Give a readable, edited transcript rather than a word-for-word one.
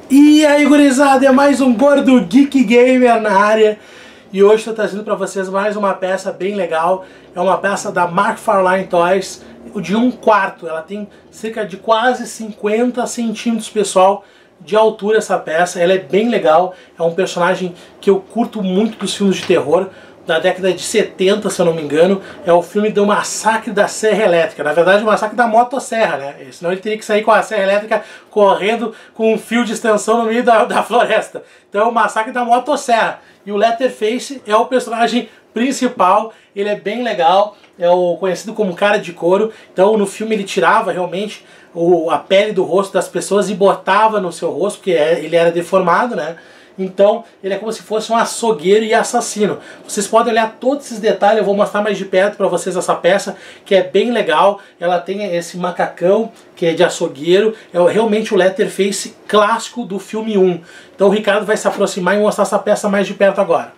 E aí, gurizada, é mais um Gordo Geek Gamer na área. E hoje estou trazendo para vocês mais uma peça bem legal. É uma peça da McFarlane Toys, de 1/4. Ela tem cerca de quase 50 centímetros, pessoal, de altura essa peça. Ela é bem legal, é um personagem que eu curto muito dos filmes de terror, da década de 70, se eu não me engano. É o filme do Massacre da Serra Elétrica. Na verdade, o Massacre da Motosserra, né? Senão ele teria que sair com a Serra Elétrica correndo com um fio de extensão no meio da floresta. Então é o Massacre da Motosserra. E o Leatherface é o personagem principal. Ele é bem legal, é o conhecido como cara de couro. Então no filme ele tirava realmente a pele do rosto das pessoas e botava no seu rosto, porque ele era deformado, né? Então ele é como se fosse um açougueiro e assassino. Vocês podem olhar todos esses detalhes, eu vou mostrar mais de perto para vocês essa peça, que é bem legal. Ela tem esse macacão que é de açougueiro, é realmente o Leatherface clássico do filme 1. Então o Ricardo vai se aproximar e mostrar essa peça mais de perto agora.